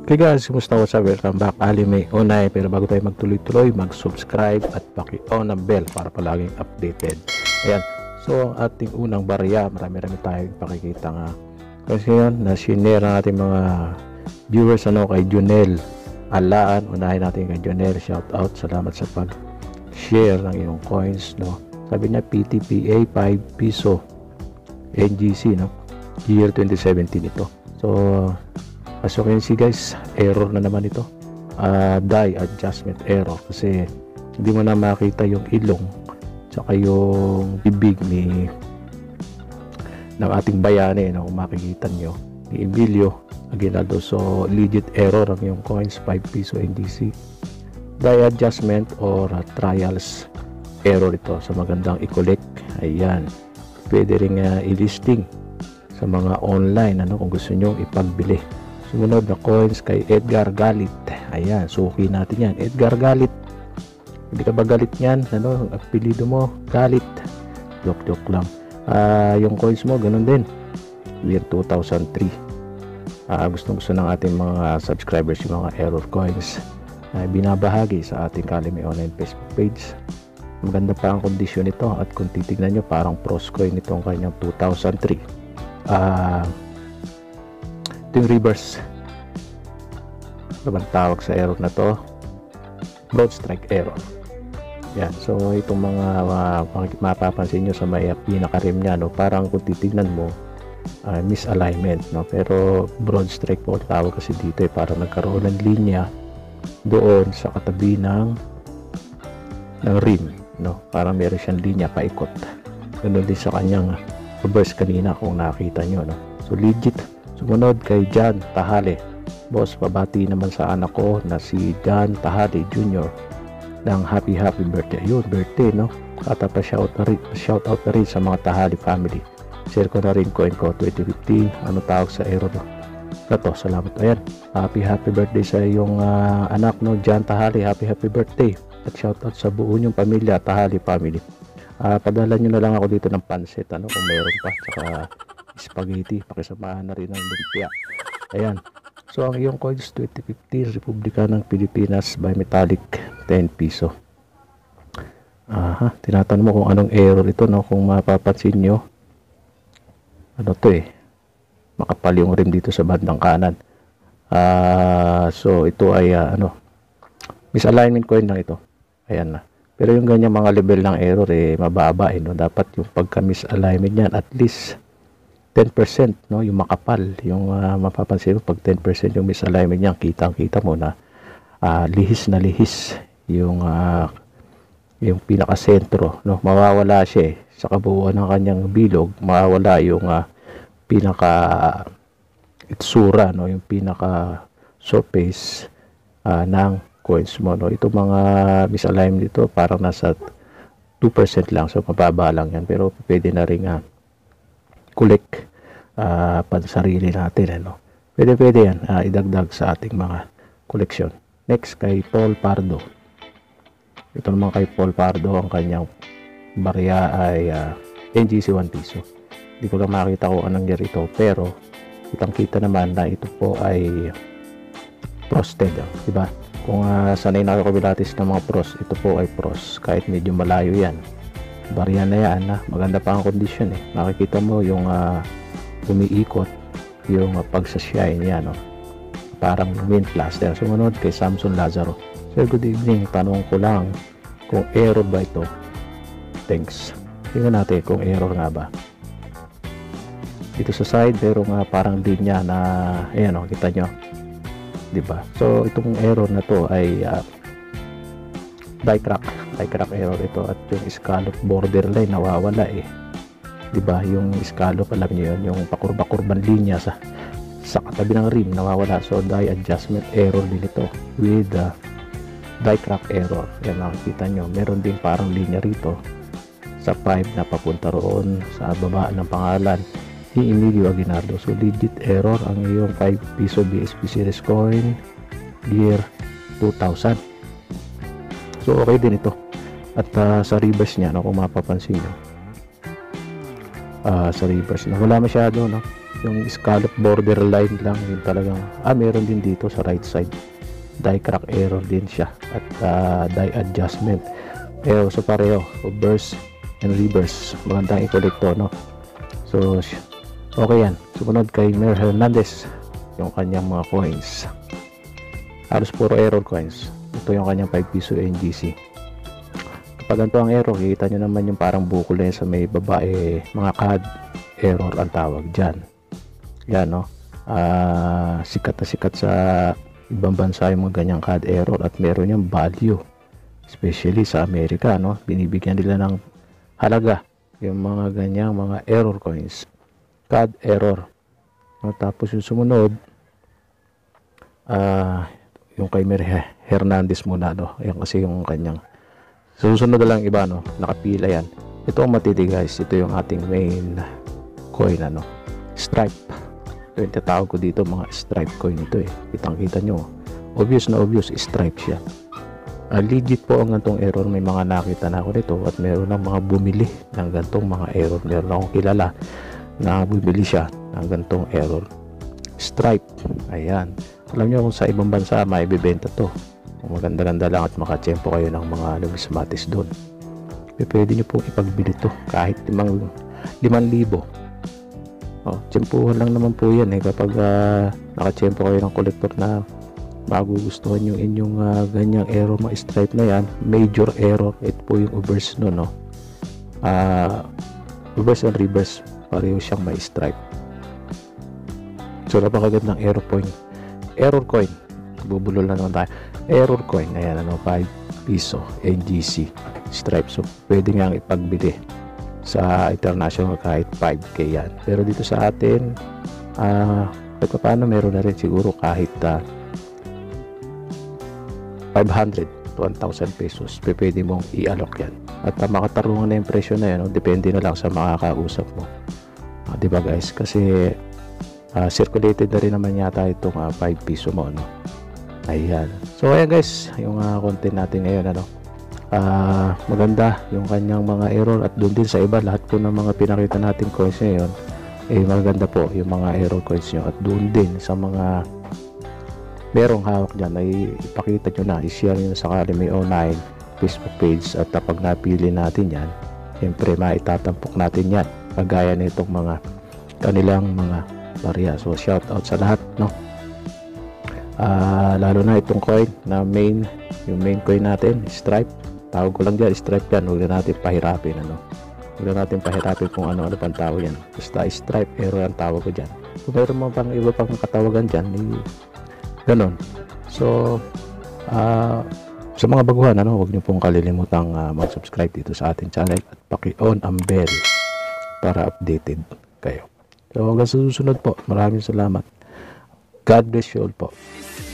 Okay guys, kumusta ko sa welcome back Anime Onay. Pero bago tayo magtuloy-tuloy, mag-subscribe at paki-on ang bell para palaging updated. Ayan, so ating unang barya, marami-rami tayong pakikita nga. Kasi yan, na-share na natin mga viewers kay Junel Alaan. Unahin natin kay Junel, shout out, salamat sa pag-share ng iyong coins, no. Sabi niya PTPA 5 piso NGC, no, year 2017 ito. So as you can see guys, error na naman ito, die adjustment error, kasi hindi mo na makita yung ilong tsaka yung bibig ng ating bayani, no? Kung makikita nyo ni Emilio Aguinaldo. So legit error ang yung coins 5 piso NDC, die adjustment or trials error ito. So magandang i-collect. Ayan, pwede rin i-listing sa mga online, ano, kung gusto nyo ipagbili. Sumunod na coins kay Edgar Galit. Ayan, suki natin yan. Edgar Galit, hindi ka ba galit yan? Ano, apelido mo? Galit. Joke lang. Yung coins mo, ganun din. Year 2003. Gusto ng ating mga subscribers yung mga error coins. Binabahagi sa ating Kalime Online Facebook page. Maganda pa ang kondisyon nito. At kung titignan nyo, parang pros coin itong kanyang 2003. Yung reverse, ano bang tawag sa error na to? Broad strike error. Yan, so itong mga mapapansin nyo sa may pinaka-rim nya, no, parang kung titignan mo, misalignment, no, pero broad strike po tawag kasi dito, parang nagkaroon ng linya doon sa katabi ng rim, no, parang meron siyang linya paikot. Ganun din sa kanyang reverse kanina kung nakita nyo, no. So legit. Sumunod kay John Tahale. Boss, pabati naman sa anak ko na si John Tahale Jr. ng happy birthday. Ayun, birthday, no? At shout out na rin sa mga Tahale family. Share ko na rin coin ko 2015. Ano tawag sa error na to? Salamat. Ayan, happy birthday sa iyong anak, no, John Tahale. Happy birthday. At shout out sa buo niyong pamilya, Tahale family. Padala nyo na lang ako dito ng pansit, ano, kung meron pa, tsaka spaghetti, pakisamahan na rin ng lumpia. Ayan, so ang iyong coins 2015 Republika ng Pilipinas by Metallic 10 piso. Tinatanong mo kung anong error ito, no? Kung mapapansin nyo, ano to, makapal yung rim dito sa bandang kanan. So ito ay misalignment coin lang ito. Ayan na. Pero yung ganyan mga level ng error mababa, no? Dapat yung pagka misalignment yan at least 10%, no, yung makapal, yung mapapansin mo pag 10% yung misalignment niya, kitang-kita mo na lihis na lihis yung pinaka-sentro, no, mawawala siya sa kabuuan ng kanyang bilog, mawawala yung pinaka itsura, no, yung pinaka surface ng coins mo, no. Ito mga misalignment dito parang nasa 2% lang, so mababa lang yan, pero pwede na rin collect pansarili natin, ano. Pwede yan idagdag sa ating mga koleksyon. Next kay Paul Pardo. Ito naman kay Paul Pardo, ang kanyang barya ay NGC 1 piso. Hindi ko lang makita kung anong year ito, pero kitang kita naman na ito po ay frosted, diba? Kung sanay na ako bilatis ng mga pros, ito po ay pros, kahit medyo malayo yan. Barya na yan, maganda pa ang kondisyon, makikita mo yung umiikot yung pagsashine yan, no? Parang wind plaster. Sumunod kay Samson Lazaro. Sir, good evening, tanong ko lang kung error ba ito? Thanks. Tingnan natin kung error nga ba. Dito sa side pero parang linya na ayan, kita nyo, diba? So itong error na to ay die crack error ito, at yung scallop borderline nawawala, diba? Yung scallop, alam niyo yun, yung pakurba-kurban linya sa katabi ng rim nawawala. So die adjustment error din ito with die crack error. Yan, makikita nyo, meron din parang linya rito sa pipe na papunta roon sa baba ng pangalan ni Emilio Aguinaldo. So legit error ang iyong 5 piso BSP series coin year 2000. So okay din ito. At sa reverse niya, no, kung mapapansin nyo, sa reverse na wala masyado, no, yung scallop borderline lang, yung talagang meron din dito sa right side, die crack error din siya, at die adjustment. Pero so pareho, reverse and reverse, magandang i-collect to, no? So okay yan. Sumunod kay Mer Hernandez, yung kanyang mga coins, halos puro error coins. Ito yung kanyang 5 piso NGC. Kapag ganito ang error, kita nyo naman yung parang bukol na sa may babae, mga CAD error ang tawag dyan. Yan, no? Sikat na sikat sa ibang bansa yung mga ganyang CAD error, at meron yung value, especially sa Amerika, no? Binibigyan nila ng halaga yung mga ganyang mga error coins, CAD error, no? Tapos yung sumunod, yung kay Mer Hernandez muna, no? Yan kasi yung kanyang susunod na lang iba, no? Nakapila yan. Ito ang matindi, guys. Ito yung ating main coin, ano? Stripe. Ito yung tatawag ko dito, mga stripe coin ito eh. Kitang-kita nyo. Obvious na obvious, stripe siya. Legit po ang gantong error. May mga nakita na ako nito, at meron ng mga bumili ng gantong mga error. Meron akong kilala na bumili siya ng gantong error. Stripe. Ayan. Alam nyo kung sa ibang bansa may bibenta to. Kung maganda-ganda lang at makatsyempo kayo ng mga numismatis doon, pwede nyo pong ipagbili to kahit 5,000. Tsempuhan lang naman po yan eh, kapag nakatsyempo kayo ng collector na magugustuhan yung inyong ganyang error, mga stripe na yan, major error. Ito po yung reverse no, no? Reverse and reverse, pareho siyang may stripe. So napakagandang error coin. Bubulol na naman tayo. Error coin, ayan, ano, 5 piso NGC stripe. So pwede nga ipagbili sa international kahit 5k yan. Pero dito sa atin, paano meron na rin siguro kahit 500 to 1,000 pesos. Pwede mong i-alok yan. At makatarungan na yung presyo na yan, no? Depende na lang sa makakausap mo. Diba guys? Kasi circulated na rin naman yata itong 5 piso mo, no? Ayan. So ayan guys, yung content natin ngayon, ano, maganda yung kanyang mga error, at doon din sa iba, lahat po ng mga pinakita natin coins ngayon, maganda po yung mga error coins nyo. At doon din sa mga merong hawak dyan, ay ipakita nyo na, i-share nyo sa Academy Online Facebook page, at kapag napili natin yan, siyempre maitatampok natin yan kagaya nitong mga kanilang mga barya. So shout out sa lahat, no? Lalo na itong coin na yung main coin natin, stripe. Tawag ko lang dyan, stripe yan. Huwag na natin pahirapin, ano? Huwag na natin pahirapin kung ano pang tawag yan. Basta stripe error ang tawag ko dyan. Kung mayroon mo pang iba pang katawagan dyan, ganon. So sa mga baguhan, ano, huwag nyo pong kalilimutang mag-subscribe dito sa ating channel, at paki-on ang bell para updated kayo. So hanggang sa susunod po, maraming salamat. God bless you all po.